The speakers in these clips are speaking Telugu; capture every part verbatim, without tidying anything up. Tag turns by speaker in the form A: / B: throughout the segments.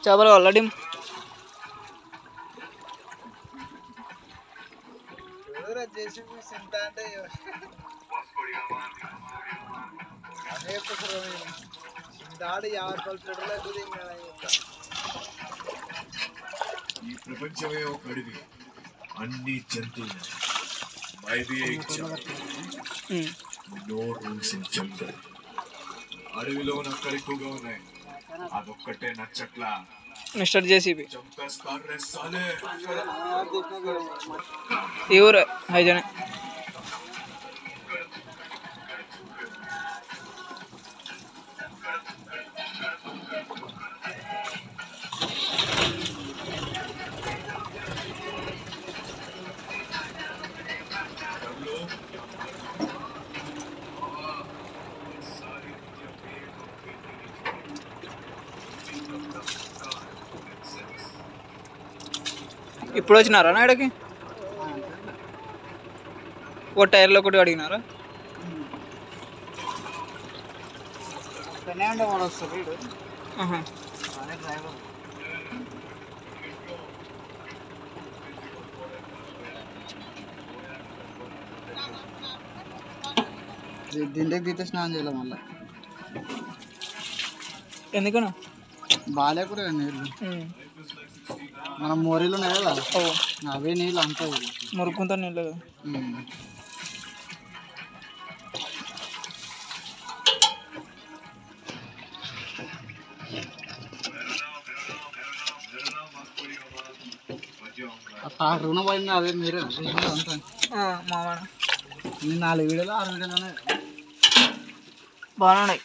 A: చేపలు కావాలా డిమ్
B: ఈ ప్రపంచమే ఒక అడవి అన్ని జంతువులు maybe no rules in jungle అడవిలో నక్కలు ఎక్కువగా ఉన్నాయి అదొక్కటే నచ్చట్లా
A: మిస్టర్ జేసీబీ
B: చంపేస్తారు రే సాలే
A: ఈ ఊరు హైజనే ఇప్పుడు వచ్చినారా నాయడకి ఓ టైర్లో ఒకటి అడిగినారా
C: దీంట్లోకి దిగితే స్నానం చేయాలి మళ్ళీ
A: ఎందుకన్నా
C: బాగాలేకుండా నీళ్ళు మనం మోరీలు ఉన్నాయి కదా అవే నీళ్ళు అంతా
A: మురుక్కుంటా నీళ్ళు కదా
C: రుణ పడింది అదే మీరే అంతా
A: మామూలు
C: నేను నాలుగు వీడియోలు ఆరు వీడియోలు
A: బాగున్నాయి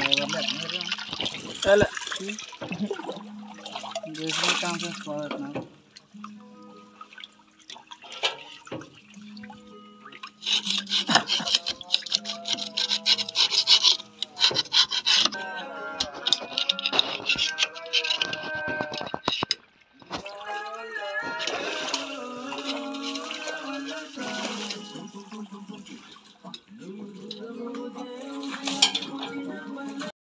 C: డ్రైవర్లు కాన్ఫరెన్స్ బాగా